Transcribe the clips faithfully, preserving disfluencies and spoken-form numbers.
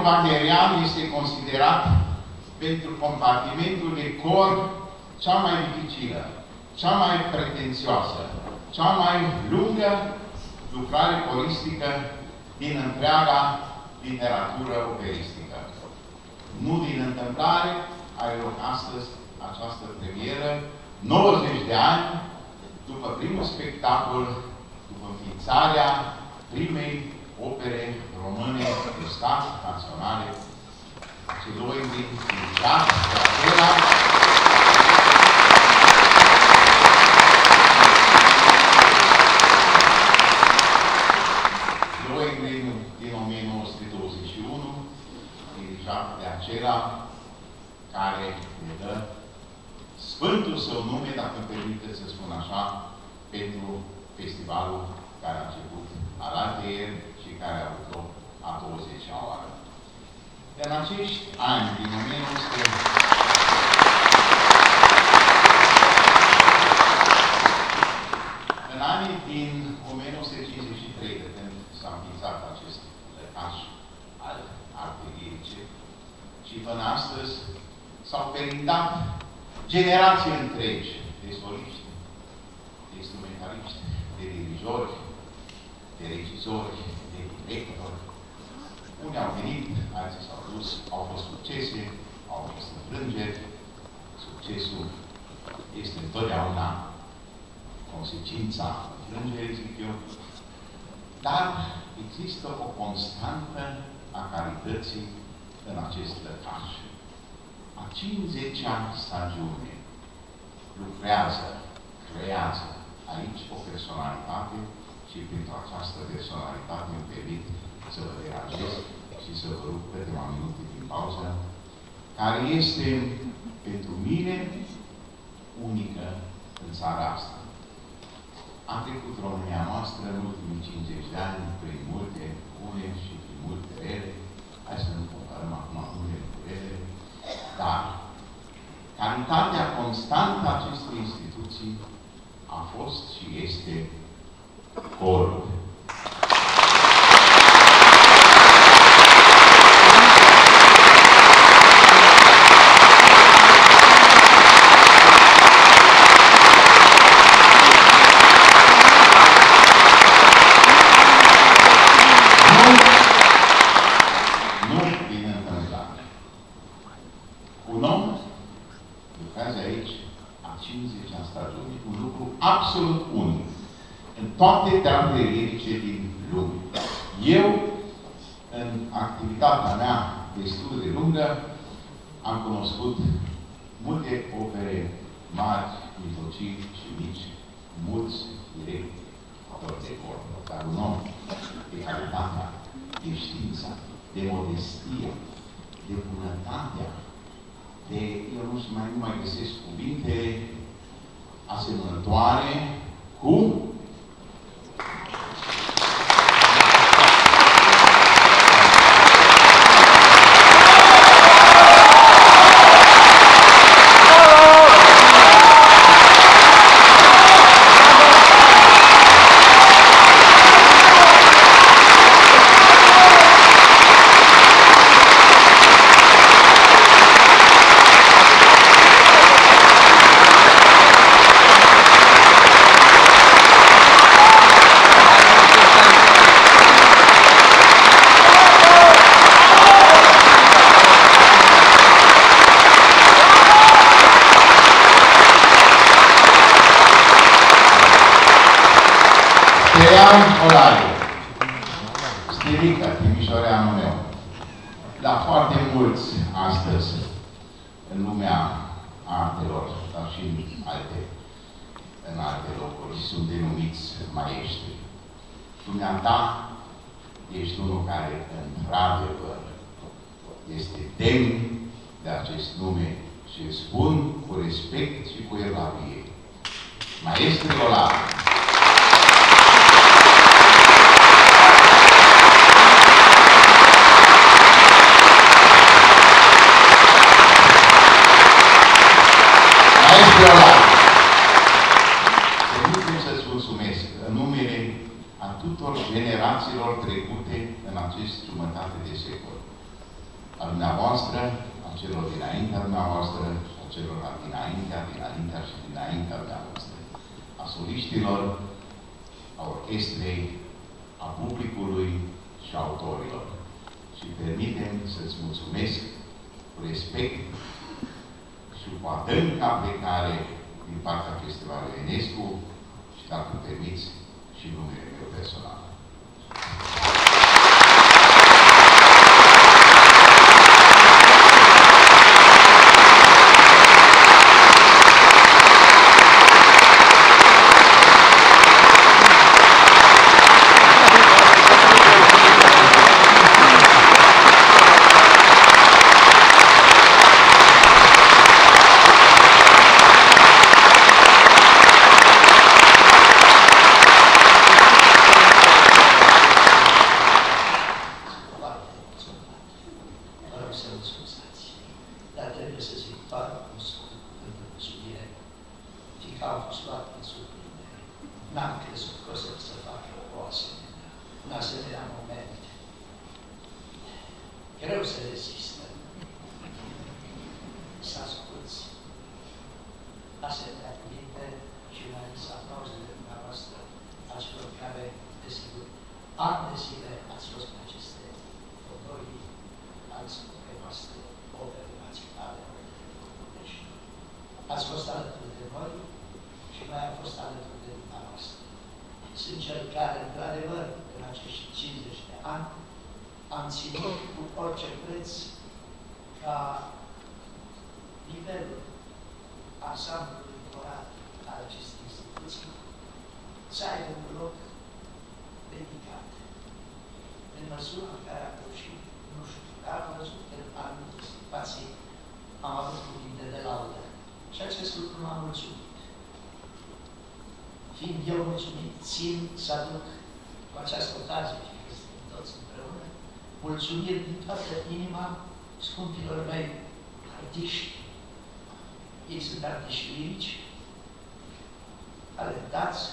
wagnerian este considerat pentru compartimentul de cor cea mai dificilă, cea mai pretențioasă, cea mai lungă lucrare coristică din întreaga literatură operistică. Nu din întâmplare are loc astăzi această premieră, nouăzeci de ani după primul spectacol, după înființarea primei opere române de stat naționale, celor din Jacques de Acela, Lohengrin din o mie nouă sute douăzeci și unu, dirijat de acela care ne dă sfântul său nume, dacă îmi permiteți să spun așa, pentru festivalul care a început alaltăieri și care a avut loc a douăzecea oară. În acești ani, din o mie nouă sute... În anii din o mie nouă sute cincizeci și trei, de când s-a înființat acest lăcaș al artei lirice, și până astăzi s-au perindat generații întregi de soliști, de instrumentaliști, de dirijori, de regizori, de directori. Unii au venit, alții s-au dus, au fost succese, au fost înfrângeri. Succesul este întotdeauna consecința înfrângerii, zic eu. Dar există o constantă a calității în acest lăcaș. A cincizecea stagiune lucrează, creează aici o personalitate și pentru această personalitate îmi permit să vă deranjez și să vă rup câteva minute din pauză, care este pentru mine unică în țara asta. A trecut România noastră în ultimii cincizeci de ani prin multe bune și prin multe rele. Hai să nu comparăm acum unele cu rele, dar calitatea constantă a acestei instituții a fost și este corul. Absolut unic în toate teatrele lirice din lume. Eu, în activitatea mea destul de lungă, am cunoscut multe opere mari, mijlocii și mici, mulți direct autori de cor, dar un om de calitatea, de știința, de modestie, de bunătatea, de, eu nu știu, mai, nu mai găsesc cuvinte asemănătoare cu Olariu, stilică, timișoreanul meu. La foarte mulți astăzi, în lumea artelor, dar și în alte, în alte locuri, sunt denumiți maestri. Dumneata ești unul care, într-adevăr, este demn de acest nume și îl spun cu respect și cu evlavie. Maestru Olariu. Permiteți să-ți mulțumesc în numele a tuturor generațiilor trecute în acest jumătate de secol. a dumneavoastră, a celor dinaintea dumneavoastră, a celor dinaintea, dinaintea și dinaintea dumneavoastră, a soliștilor, a orchestrei, a publicului și a autorilor. Și permitem să-ți mulțumesc cu respect și cu adâncă aplecare din partea Festivalului Enescu și, dacă îmi permiți, și numele meu personal. Ați fost alături de noi și noi am fost alături de dumneavoastră. Sunt cel care, într-adevăr, în acești cincizeci de ani, am ținut cu orice preț ca nivelul ansamblului coral al acestei instituții să aibă un loc dedicat. În măsura în care am reușit, nu știu, dar am văzut că în anumite situații am avut cuvinte de laudă. Și acest lucru m-a mulțumit. Fiind eu mulțumit, țin să aduc cu această ocazie, și că suntem toți împreună, mulțumiri din toată inima scumpilor mei artiști. Ei sunt artiști lirici, talentați,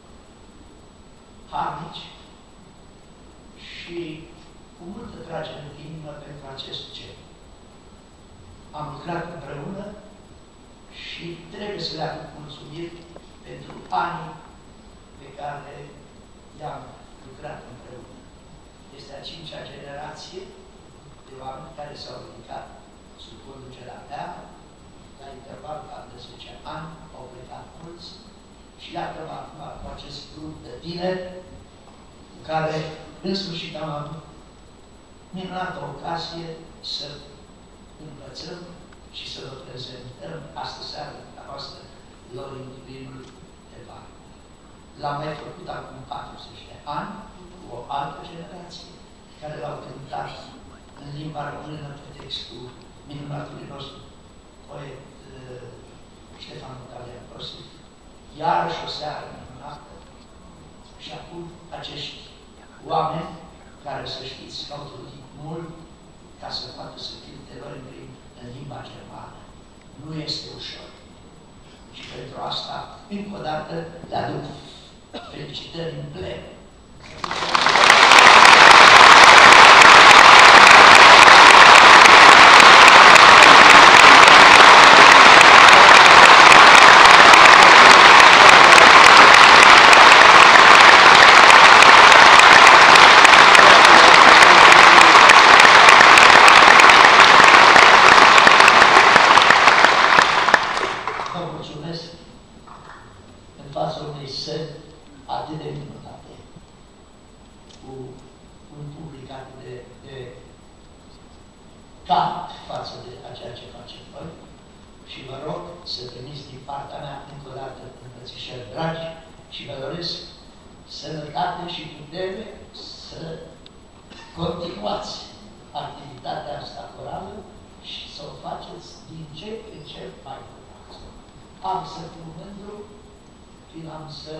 harnici și cu multă tragere de inimă pentru acest cer. Am lucrat împreună și trebuie să le aduc mulțumiri pentru anii pe care i-am lucrat împreună. Este a cincea generație de oameni care s-au ridicat sub conducerea mea. La interval cam de zece ani au plecat mulți și iată-mă acum cu acest grup de tineri cu care în sfârșit am avut minunată ocazie să învățăm și să vă prezentăm astă seară la voastră Lorin Vinul de Bani. L-am mai făcut acum patruzeci de ani cu o altă generație care l-au cântat în limba română pe textul minunatului nostru poet uh, Ștefan Mutalian Prosif. Iarăși o seară minunată și acum acești oameni care, să știți, s-au trudit mult ca să poată să cânte Lorin Vin în limba germană. Nu este ușor. Și pentru asta, încă o dată, le aduc felicitări în plen. Față de a ceea ce facem noi și vă rog să primiți din partea mea încă o dată îmbrățișări dragi și vă doresc sănătate și putere să continuați activitatea asta corală și să o faceți din ce în ce mai frumoasă. Am să fiu mândru când am să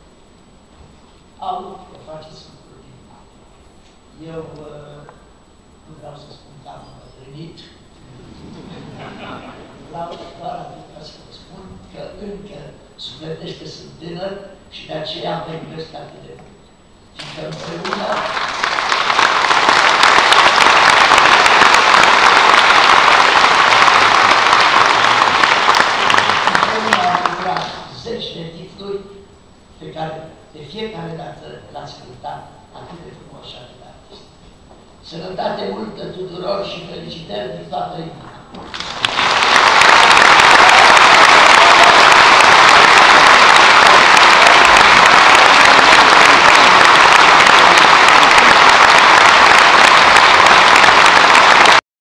aud că faceți lucruri din mare. Eu nu vreau să spun că am îmbătrânit. Vreau doar atât să vă spun că încă sufletește sunt tânăr și de aceea vă iubesc atât de mult. Fiindcă împreună lui, pe care de fiecare dată l-ați cântat atât de frumos și atât de artist. Sănătate multă tuturor și felicitări din toată inima!